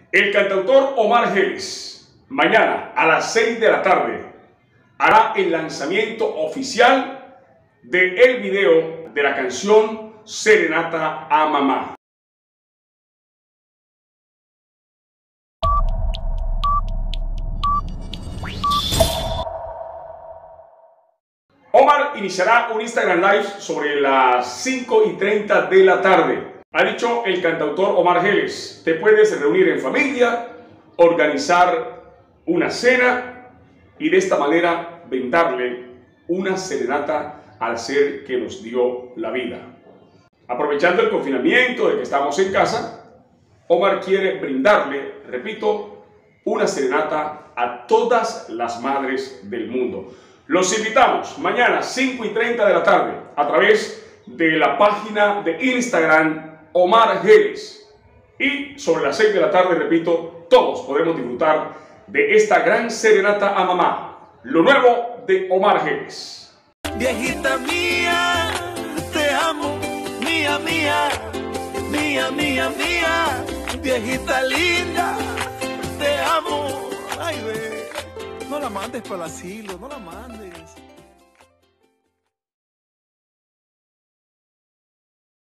El cantautor Omar Geles, mañana a las 6 de la tarde, hará el lanzamiento oficial del video de la canción Serenata a Mamá. Omar iniciará un Instagram Live sobre las 5:30 de la tarde. Ha dicho el cantautor Omar Geles: te puedes reunir en familia, organizar una cena y de esta manera brindarle una serenata al ser que nos dio la vida. Aprovechando el confinamiento de que estamos en casa, Omar quiere brindarle, repito, una serenata a todas las madres del mundo. Los invitamos mañana 5:30 de la tarde a través de la página de Instagram Omar Geles, y sobre las 6 de la tarde, repito, todos podremos disfrutar de esta gran serenata a mamá, lo nuevo de Omar Geles. Viejita mía, te amo, mía, mía, mía, mía, mía, viejita linda, te amo. Ay, ve, no la mandes para el asilo, no la mandes.